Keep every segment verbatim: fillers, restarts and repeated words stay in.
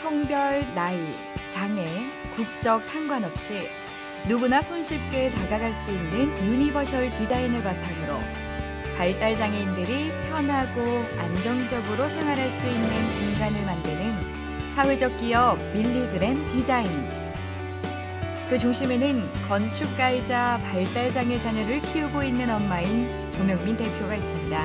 성별, 나이, 장애, 국적 상관없이 누구나 손쉽게 다가갈 수 있는 유니버셜 디자인을 바탕으로 발달 장애인들이 편하고 안정적으로 생활할 수 있는 공간을 만드는 사회적 기업 밀리그램 디자인. 그 중심에는 건축가이자 발달 장애 자녀를 키우고 있는 엄마인 조명민 대표가 있습니다.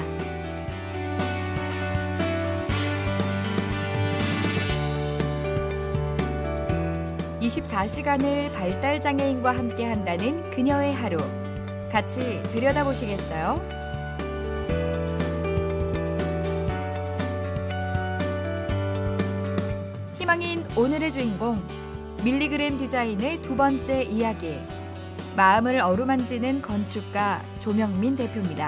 이십사 시간을 발달 장애인과 함께 한다는 그녀의 하루. 같이 들여다보시겠어요? 희망인 오늘의 주인공, 밀리그램 디자인의 두 번째 이야기. 마음을 어루만지는 건축가 조명민 대표입니다.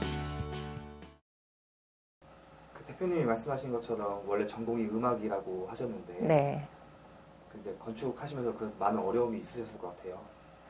그 대표님이 말씀하신 것처럼 원래 전공이 음악이라고 하셨는데 네. 이제 건축하시면서 그 많은 어려움이 있으셨을 것 같아요.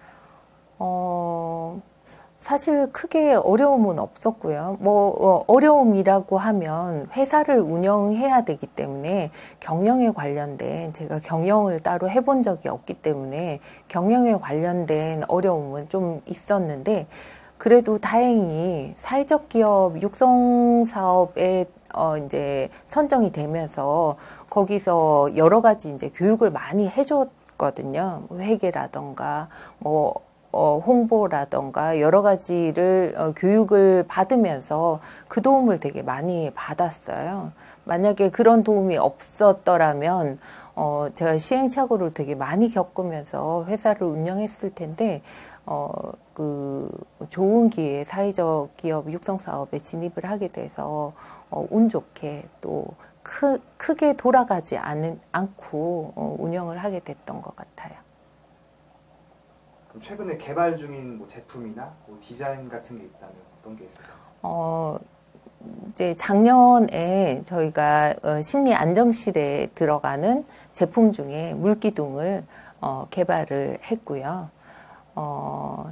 어, 사실 크게 어려움은 없었고요. 뭐 어, 어려움이라고 하면 회사를 운영해야 되기 때문에 경영에 관련된, 제가 경영을 따로 해본 적이 없기 때문에 경영에 관련된 어려움은 좀 있었는데, 그래도 다행히 사회적 기업 육성 사업에 어 이제 선정이 되면서 거기서 여러 가지 이제 교육을 많이 해줬거든요. 회계라던가 뭐 어 홍보라던가 여러 가지를 어 교육을 받으면서 그 도움을 되게 많이 받았어요. 만약에 그런 도움이 없었더라면 어 제가 시행착오를 되게 많이 겪으면서 회사를 운영했을 텐데, 어 그 좋은 기회에 사회적 기업 육성 사업에 진입을 하게 돼서 어, 운 좋게 또 크, 크게 돌아가지 않은, 않고 어, 운영을 하게 됐던 것 같아요. 그럼 최근에 개발 중인 뭐 제품이나 뭐 디자인 같은 게 있다면 어떤 게 있을까요? 어, 이제 작년에 저희가 어, 심리 안정실에 들어가는 제품 중에 물기둥을 어, 개발을 했고요. 어,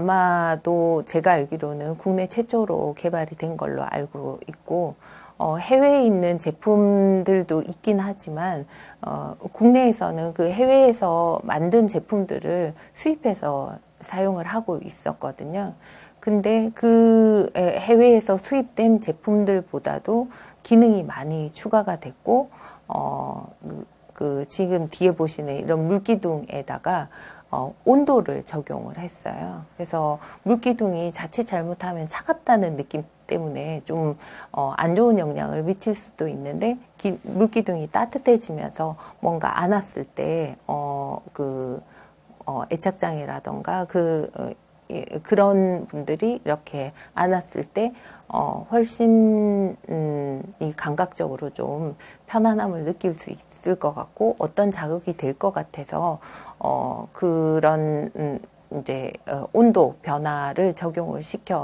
아마도 제가 알기로는 국내 최초로 개발이 된 걸로 알고 있고, 어, 해외에 있는 제품들도 있긴 하지만 어, 국내에서는 그 해외에서 만든 제품들을 수입해서 사용을 하고 있었거든요. 근데 그 해외에서 수입된 제품들보다도 기능이 많이 추가가 됐고, 어, 그 지금 뒤에 보시는 이런 물기둥에다가 어, 온도를 적용을 했어요. 그래서 물기둥이 자칫 잘못하면 차갑다는 느낌 때문에 좀, 어, 안 좋은 영향을 미칠 수도 있는데, 기, 물기둥이 따뜻해지면서 뭔가 안았을 때, 어, 그, 어, 애착장애라던가 그, 어, 예, 그런 분들이 이렇게 안았을 때, 어, 훨씬, 음, 이 감각적으로 좀 편안함을 느낄 수 있을 것 같고, 어떤 자극이 될 것 같아서, 어, 그런, 음, 이제, 어, 온도 변화를 적용을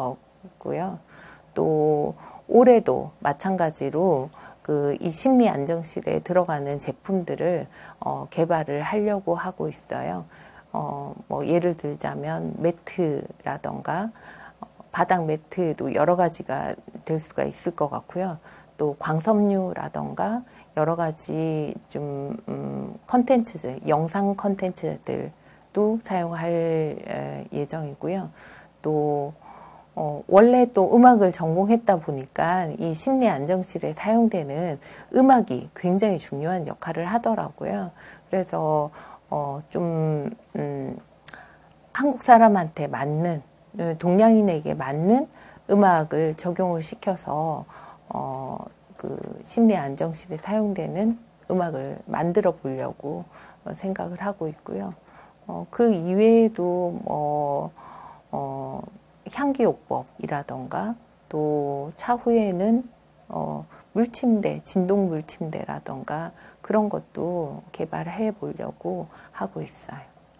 시켰고요. 또, 올해도 마찬가지로 그, 이 심리 안정실에 들어가는 제품들을, 어, 개발을 하려고 하고 있어요. 어, 뭐, 예를 들자면, 매트라던가, 어, 바닥 매트도 여러 가지가 될 수가 있을 것 같고요. 또, 광섬유라던가, 여러 가지 좀, 음, 컨텐츠들, 영상 컨텐츠들도 사용할 에, 예정이고요. 또, 어, 원래 또 음악을 전공했다 보니까 이 심리 안정실에 사용되는 음악이 굉장히 중요한 역할을 하더라고요. 그래서, 어, 좀, 음, 한국 사람한테 맞는, 동양인에게 맞는 음악을 적용을 시켜서, 어, 그 심리 안정실에 사용되는 음악을 만들어 보려고 생각을 하고 있고요. 어, 그 이외에도 뭐, 어, 향기요법이라던가 또 차후에는 어, 물침대, 진동 물침대라던가 그런 것도 개발해 보려고 하고 있어요.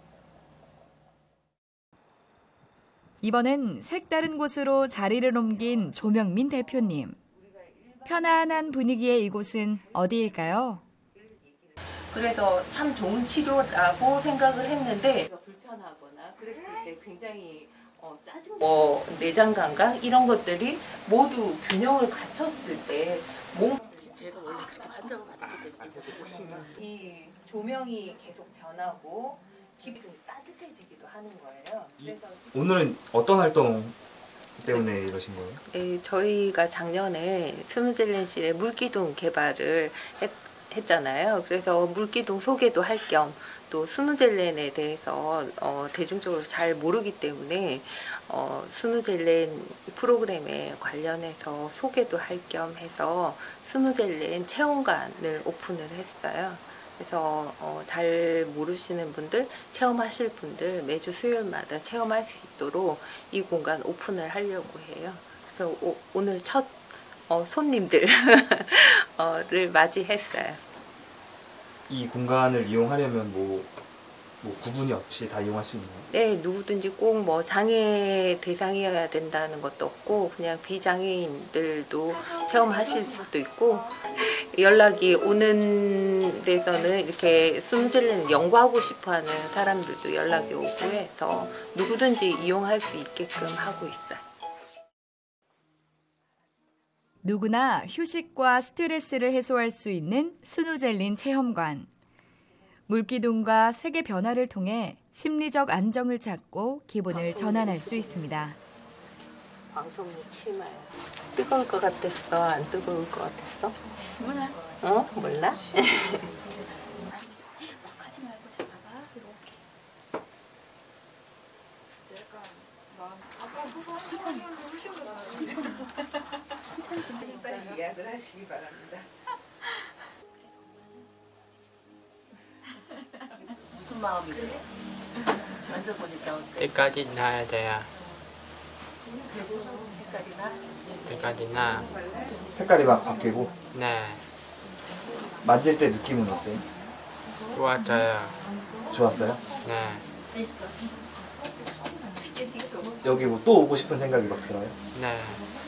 이번엔 색다른 곳으로 자리를 옮긴 조명민 대표님. 편안한 분위기의 이곳은 어디일까요? 그래서 참 좋은 치료라고 생각을 했는데, 불편하거나 그랬을 때 굉장히 어, 짜증, 뭐 내장 감각 이런 것들이 모두 균형을 갖췄을 때 몸. 제가 원래 그렇게 환장을 받는 이 조명이 계속 변하고 기분이 따뜻해지기도 하는 거예요. 그래서 오늘은 어떤 활동 때문에 이러신 거예요? 네, 저희가 작년에 스누젤렌실의 물기둥 개발을 했, 했잖아요. 그래서 물기둥 소개도 할 겸 또 스누젤렌에 대해서 어, 대중적으로 잘 모르기 때문에 어, 스누젤렌 프로그램에 관련해서 소개도 할 겸 해서 스누젤렌 체험관을 오픈을 했어요. 그래서 어, 잘 모르시는 분들, 체험하실 분들 매주 수요일마다 체험할 수 있도록 이 공간 오픈을 하려고 해요. 그래서 오, 오늘 첫 어, 손님들을 맞이했어요. 이 공간을 이용하려면 뭐, 뭐 구분이 없이 다 이용할 수 있나요? 네, 누구든지 꼭 뭐 장애 대상이어야 된다는 것도 없고 그냥 비장애인들도 체험하실 수도 있고 연락이 오는 데서는 이렇게 스누젤렌 연구하고 싶어하는 사람들도 연락이 오고 해서 누구든지 이용할 수 있게끔 하고 있어요. 누구나 휴식과 스트레스를 해소할 수 있는 스누젤린 체험관. 물기둥과 색의 변화를 통해 심리적 안정을 찾고 기분을 전환할 수 있습니다. 방송이 치마야. 뜨거울 것 같았어? 안 뜨거울 것 같았어? 몰라. 어? 몰라? 막 하지 말고 잡아봐. 이렇게. 약간 마음 아까 천천히 천천히 빨리 예약을 하시기 바랍니다. 무슨 마음이래? 만져보니까 어때? 때까지 놔야 돼요. 색깔이 나? 때까지 나. 색깔이 막 바뀌고 네. 만질 때 느낌은 어때요? 좋았어요. 좋았어요? 네. 여기 뭐 또 오고 싶은 생각이 막 들어요? 네.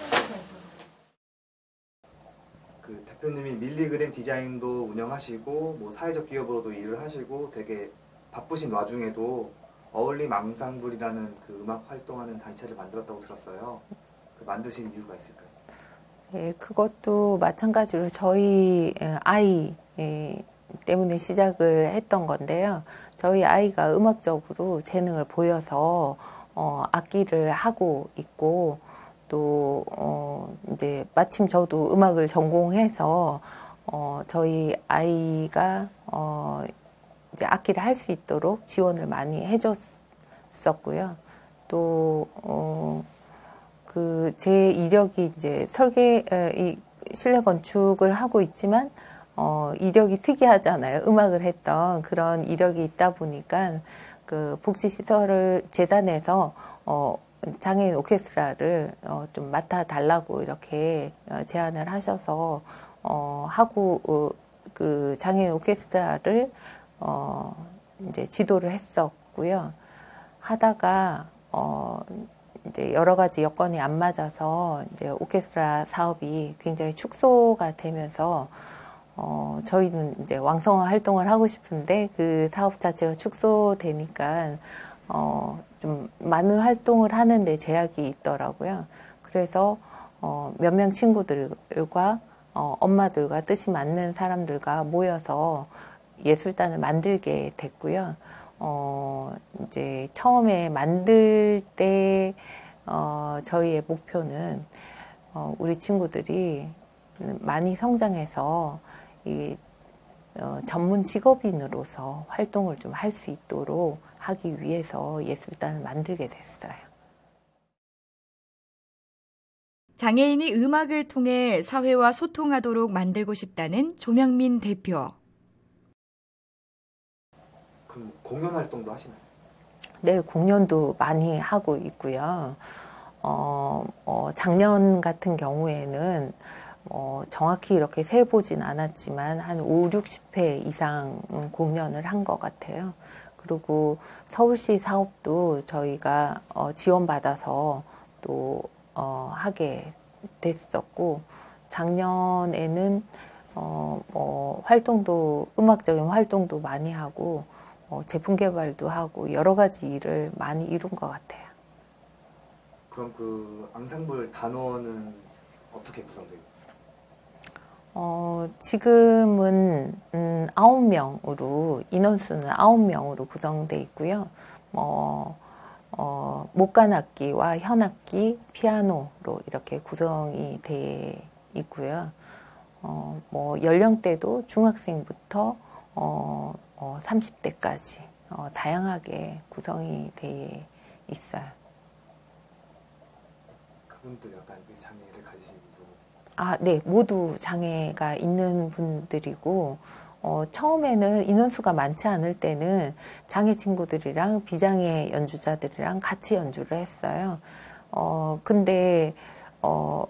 그 대표님이 밀리그램 디자인도 운영하시고 뭐 사회적 기업으로도 일을 하시고 되게 바쁘신 와중에도 어울림 앙상블이라는 그 음악 활동하는 단체를 만들었다고 들었어요. 그 만드신 이유가 있을까요? 예, 그것도 마찬가지로 저희 아이 때문에 시작을 했던 건데요. 저희 아이가 음악적으로 재능을 보여서 어, 악기를 하고 있고 또 어, 이제 마침 저도 음악을 전공해서 어, 저희 아이가 어, 이제 악기를 할 수 있도록 지원을 많이 해줬었고요. 또 어, 그 제 이력이 이제 설계 에, 이 실내 건축을 하고 있지만 어, 이력이 특이하잖아요. 음악을 했던 그런 이력이 있다 보니까 그 복지시설을 재단에서 어, 장애인 오케스트라를 어, 좀 맡아 달라고 이렇게 어, 제안을 하셔서 어, 하고 어, 그 장애인 오케스트라를 어, 이제 지도를 했었고요. 하다가 어, 이제 여러 가지 여건이 안 맞아서 이제 오케스트라 사업이 굉장히 축소가 되면서 어, 저희는 이제 왕성한 활동을 하고 싶은데 그 사업 자체가 축소되니까 어, 좀 많은 활동을 하는데 제약이 있더라고요. 그래서 어, 몇 명 친구들과 어, 엄마들과 뜻이 맞는 사람들과 모여서 예술단을 만들게 됐고요. 어, 이제 처음에 만들 때 어, 저희의 목표는 어, 우리 친구들이 많이 성장해서 이 어, 전문 직업인으로서 활동을 좀 할 수 있도록 하기 위해서 예술단을 만들게 됐어요. 장애인이 음악을 통해 사회와 소통하도록 만들고 싶다는 조명민 대표. 그럼 공연 활동도 하시나요? 네, 공연도 많이 하고 있고요. 어, 어, 작년 같은 경우에는 어, 정확히 이렇게 세보진 않았지만 한 오, 육십 회 이상 공연을 한 것 같아요. 그리고 서울시 사업도 저희가 어, 지원받아서 또 어, 하게 됐었고 작년에는 어, 뭐 활동도 음악적인 활동도 많이 하고 어, 제품 개발도 하고 여러 가지 일을 많이 이룬 것 같아요. 그럼 그 앙상블 단원은 어떻게 구성돼요? 어, 지금은 음, 아홉 명으로 인원수는 아홉 명으로 구성돼 있고요. 뭐 어, 목관악기와 현악기, 피아노로 이렇게 구성이 돼 있고요. 어, 뭐 연령대도 중학생부터 어, 어, 삼십 대까지 어, 다양하게 구성이 돼 있어요. 그분도 약간 장애를 가지시기도. 아, 네, 모두 장애가 있는 분들이고, 어, 처음에는 인원수가 많지 않을 때는 장애 친구들이랑 비장애 연주자들이랑 같이 연주를 했어요. 어, 근데, 어,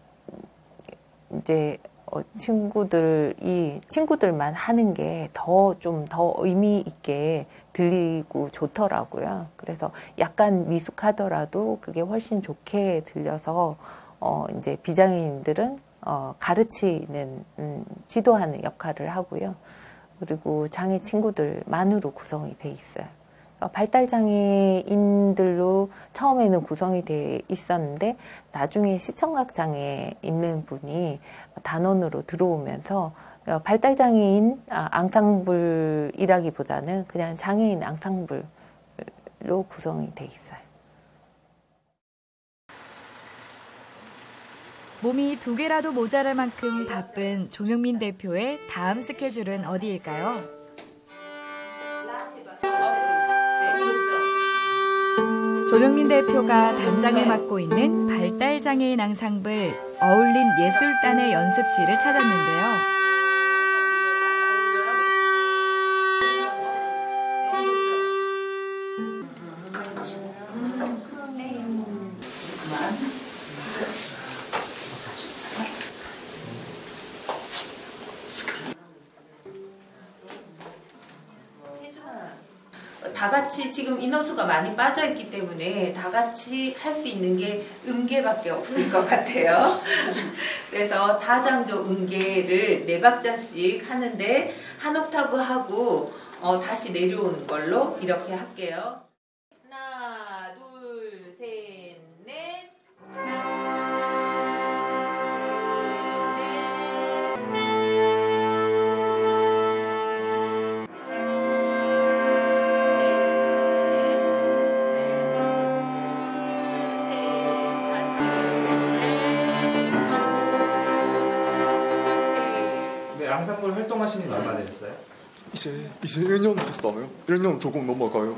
이제, 어, 친구들이, 친구들만 하는 게 더 좀 더 의미 있게 들리고 좋더라고요. 그래서 약간 미숙하더라도 그게 훨씬 좋게 들려서, 어, 이제 비장애인들은 어, 가르치는, 음, 지도하는 역할을 하고요. 그리고 장애 친구들만으로 구성이 돼 있어요. 어, 발달장애인들로 처음에는 구성이 돼 있었는데 나중에 시청각 장애 있는 분이 단원으로 들어오면서 어, 발달장애인 아, 앙상블이라기보다는 그냥 장애인 앙상블로 구성이 돼 있어요. 몸이 두 개라도 모자랄 만큼 바쁜 조명민 대표의 다음 스케줄은 어디일까요? 조명민 대표가 단장을 맡고 있는 발달장애인 앙상블 어울림 예술단의 연습실을 찾았는데요. 다 같이 지금 인원수가 많이 빠져있기 때문에 다 같이 할 수 있는 게 음계밖에 없을 것 같아요. 그래서 다장조 음계를 네 박자씩 하는데 한 옥타브 하고 어, 다시 내려오는 걸로 이렇게 할게요. 하나, 둘, 셋, 넷. 앙상블 활동하시는 지 얼마 되셨어요? 이제 이제 일 년 됐어요. 일 년 조금 넘어가요.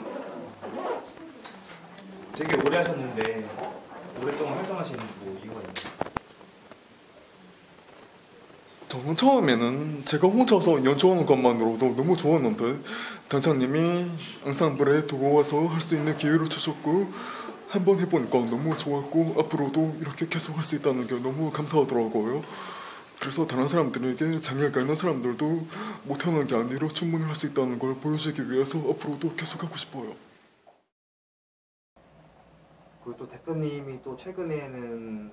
되게 오래 하셨는데 오랫동안 활동하시는 뭐 이유가 있나요? 저는 처음에는 제가 혼자서 연주하는 것만으로도 너무 좋았는데 단장님이 앙상블에 들어와서 할 수 있는 기회를 주셨고 한번 해보니까 너무 좋았고 앞으로도 이렇게 계속 할 수 있다는 게 너무 감사하더라고요. 그래서 다른 사람들에게 장애가 있는 사람들도 못하는 게 아니라 충분히 할 수 있다는 걸 보여주기 위해서 앞으로도 계속 하고 싶어요. 그리고 또 대표님이 또 최근에는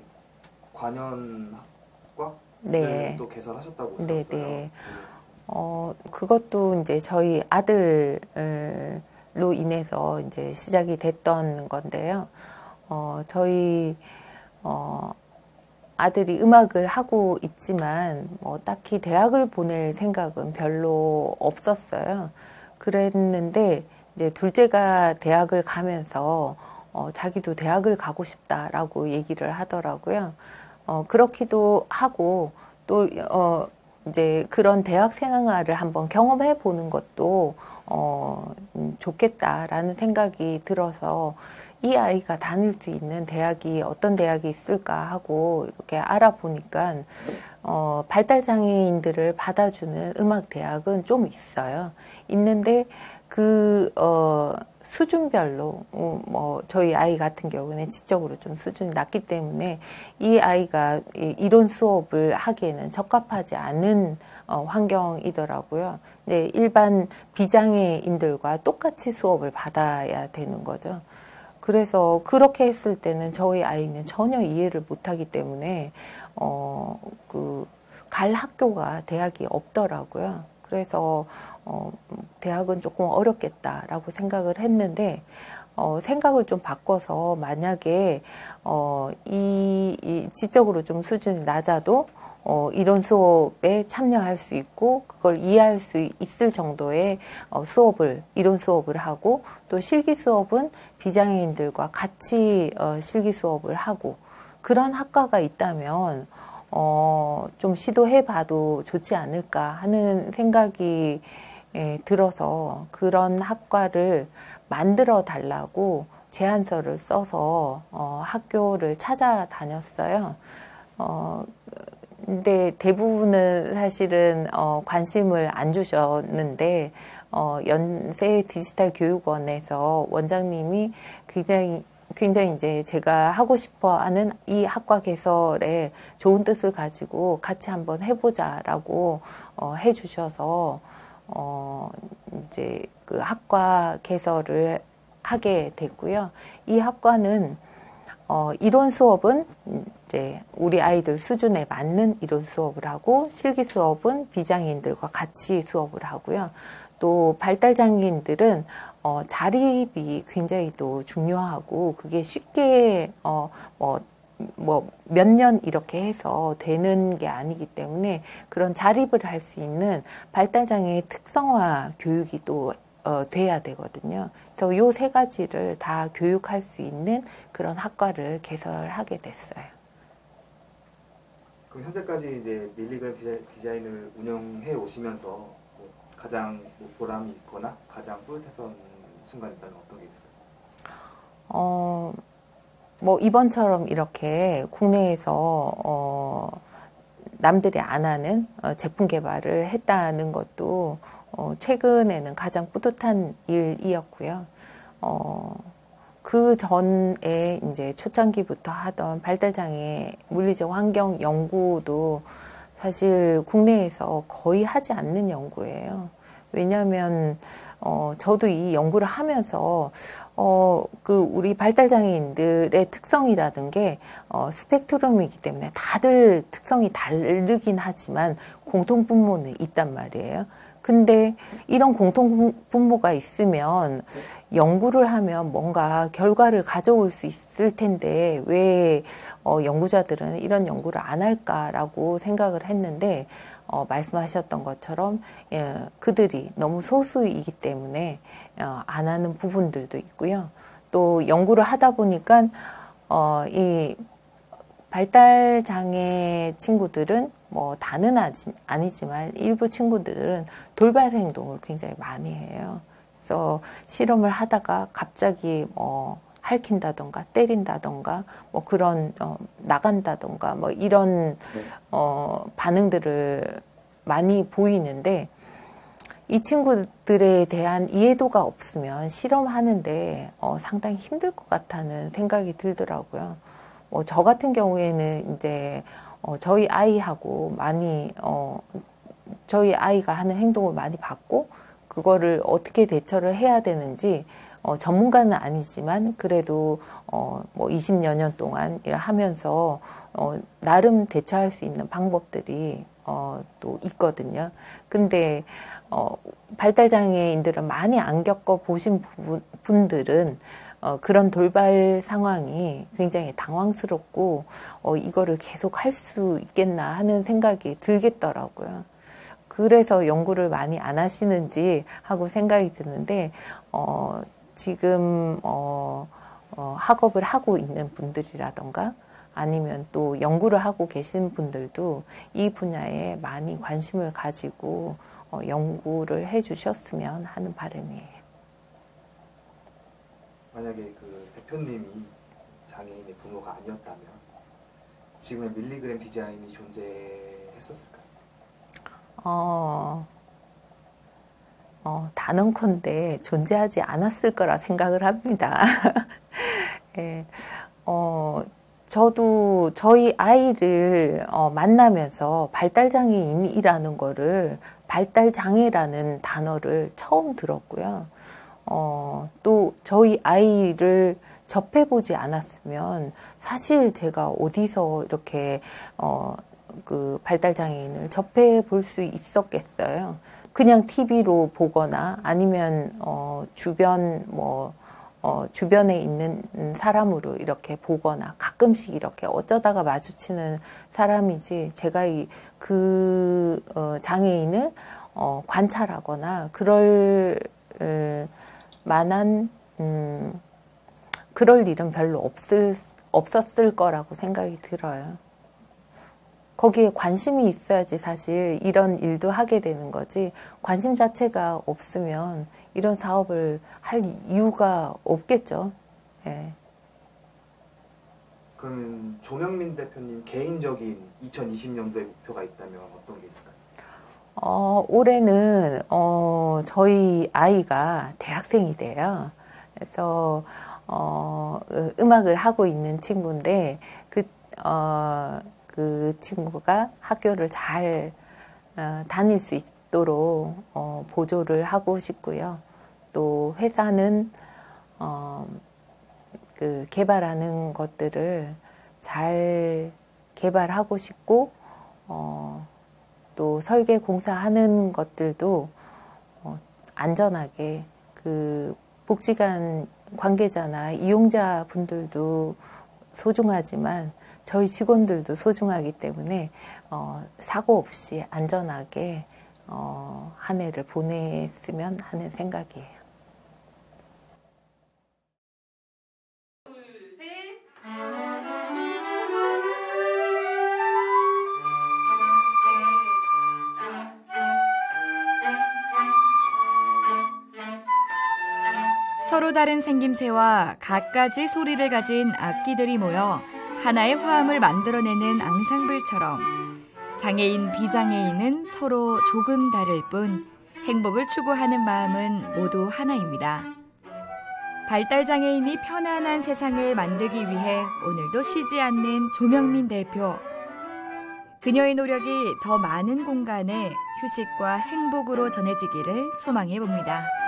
관현악과 네. 또 개설하셨다고 네, 들었어요. 네. 어, 그것도 이제 저희 아들로 인해서 이제 시작이 됐던 건데요. 어, 저희, 어, 아들이 음악을 하고 있지만 뭐 딱히 대학을 보낼 생각은 별로 없었어요. 그랬는데 이제 둘째가 대학을 가면서 어, 자기도 대학을 가고 싶다라고 얘기를 하더라고요. 어, 그렇기도 하고 또 어, 이제 그런 대학 생활을 한번 경험해 보는 것도 어, 음, 좋겠다라는 생각이 들어서 이 아이가 다닐 수 있는 대학이 어떤 대학이 있을까 하고 이렇게 알아보니까 어, 발달장애인들을 받아주는 음악대학은 좀 있어요. 있는데 그 어, 수준별로 어, 뭐 저희 아이 같은 경우는 지적으로 좀 수준이 낮기 때문에 이 아이가 이론 수업을 하기에는 적합하지 않은 어, 환경이더라고요. 네, 일반 비장애인들과 똑같이 수업을 받아야 되는 거죠. 그래서 그렇게 했을 때는 저희 아이는 전혀 이해를 못하기 때문에 어, 그 갈 학교가 대학이 없더라고요. 그래서 어, 대학은 조금 어렵겠다라고 생각을 했는데 어, 생각을 좀 바꿔서 만약에 어, 이, 이 지적으로 좀 수준이 낮아도 어, 이론 수업에 참여할 수 있고 그걸 이해할 수 있을 정도의 어, 수업을 이론 수업을 하고 또 실기 수업은 비장애인들과 같이 어, 실기 수업을 하고 그런 학과가 있다면 어, 좀 시도해봐도 좋지 않을까 하는 생각이 예, 들어서 그런 학과를 만들어 달라고 제안서를 써서 어, 학교를 찾아다녔어요. 어, 근데 대부분은 사실은 어, 관심을 안 주셨는데 어, 연세 디지털 교육원에서 원장님이 굉장히 굉장히 이제 제가 하고 싶어 하는 이 학과 개설에 좋은 뜻을 가지고 같이 한번 해보자라고 어, 해주셔서 어, 이제 그 학과 개설을 하게 됐고요. 이 학과는 어, 이론 수업은 이제 우리 아이들 수준에 맞는 이론 수업을 하고 실기 수업은 비장애인들과 같이 수업을 하고요. 또 발달장애인들은 어, 자립이 굉장히 또 중요하고 그게 쉽게 어, 뭐, 뭐 몇 년 이렇게 해서 되는 게 아니기 때문에 그런 자립을 할 수 있는 발달장애의 특성화 교육이 또 어, 돼야 되거든요. 그래서 요 세 가지를 다 교육할 수 있는 그런 학과를 개설하게 됐어요. 그럼 현재까지 이제 밀리그램 디자인을 운영해 오시면서 뭐 가장 뭐 보람이 있거나 가장 뿌듯했던 순간이 있다면 어떤 게 있을까요? 어, 뭐 이번처럼 이렇게 국내에서 어, 남들이 안 하는 어, 제품 개발을 했다는 것도 어, 최근에는 가장 뿌듯한 일이었고요. 어, 그 전에 이제 초창기부터 하던 발달장애 물리적 환경 연구도 사실 국내에서 거의 하지 않는 연구예요. 왜냐하면 어, 저도 이 연구를 하면서 어, 그 우리 발달장애인들의 특성이라는 게 어, 스펙트럼이기 때문에 다들 특성이 다르긴 하지만 공통분모는 있단 말이에요. 근데 이런 공통분모가 있으면 연구를 하면 뭔가 결과를 가져올 수 있을 텐데 왜 어, 연구자들은 이런 연구를 안 할까라고 생각을 했는데 어, 말씀하셨던 것처럼 예, 그들이 너무 소수이기 때문에 어, 안 하는 부분들도 있고요. 또 연구를 하다 보니까 어, 이 발달장애 친구들은 뭐 다는 아니지만 일부 친구들은 돌발 행동을 굉장히 많이 해요. 그래서 실험을 하다가 갑자기 뭐 핥힌다던가 때린다던가 뭐 그런 어, 나간다던가 뭐 이런 어, 반응들을 많이 보이는데 이 친구들에 대한 이해도가 없으면 실험하는데 어, 상당히 힘들 것 같다는 생각이 들더라고요. 뭐 저 같은 경우에는 이제 어, 저희 아이하고 많이 어, 저희 아이가 하는 행동을 많이 봤고 그거를 어떻게 대처를 해야 되는지 어, 전문가는 아니지만 그래도 어, 뭐 이십여 년 동안 일을 하면서 어, 나름 대처할 수 있는 방법들이 어, 또 있거든요. 근데 어, 발달장애인들은 많이 안 겪어 보신 부분, 분들은 어, 그런 돌발 상황이 굉장히 당황스럽고 어, 이거를 계속 할 수 있겠나 하는 생각이 들겠더라고요. 그래서 연구를 많이 안 하시는지 하고 생각이 드는데 어, 지금 어, 어, 학업을 하고 있는 분들이라던가 아니면 또 연구를 하고 계신 분들도 이 분야에 많이 관심을 가지고 어, 연구를 해주셨으면 하는 바람이에요. 만약에 그 대표님이 장애인의 부모가 아니었다면 지금의 밀리그램 디자인이 존재했었을까요? 어, 어, 단언컨대 존재하지 않았을 거라 생각을 합니다. 예, 어, 저도 저희 아이를 어, 만나면서 발달장애인이라는 거를 발달장애라는 단어를 처음 들었고요. 어, 또 저희 아이를 접해보지 않았으면 사실 제가 어디서 이렇게 어, 그 발달장애인을 접해볼 수 있었겠어요. 그냥 티비로 보거나 아니면 어, 주변 뭐 어, 주변에 있는 사람으로 이렇게 보거나 가끔씩 이렇게 어쩌다가 마주치는 사람이지 제가 이, 그 어, 장애인을 어, 관찰하거나 그럴 음, 만한 음, 그럴 일은 별로 없을, 없었을 거라고 생각이 들어요. 거기에 관심이 있어야지 사실 이런 일도 하게 되는 거지 관심 자체가 없으면 이런 사업을 할 이유가 없겠죠. 예. 그러면 조명민 대표님 개인적인 이천이십 년도의 목표가 있다면 어떤 게 있을까요? 어, 올해는 어, 저희 아이가 대학생이 돼요. 그래서 어, 음악을 하고 있는 친구인데 그, 어, 그 친구가 학교를 잘 어, 다닐 수 있도록 어, 보조를 하고 싶고요. 또 회사는 어, 그 개발하는 것들을 잘 개발하고 싶고 어, 또 설계 공사하는 것들도 어, 안전하게 그 복지관 관계자나 이용자 분들도 소중하지만 저희 직원들도 소중하기 때문에 어, 사고 없이 안전하게 어, 한 해를 보냈으면 하는 생각이에요. 서로 다른 생김새와 갖가지 소리를 가진 악기들이 모여 하나의 화음을 만들어내는 앙상블처럼 장애인, 비장애인은 서로 조금 다를 뿐 행복을 추구하는 마음은 모두 하나입니다. 발달장애인이 편안한 세상을 만들기 위해 오늘도 쉬지 않는 조명민 대표. 그녀의 노력이 더 많은 공간에 휴식과 행복으로 전해지기를 소망해 봅니다.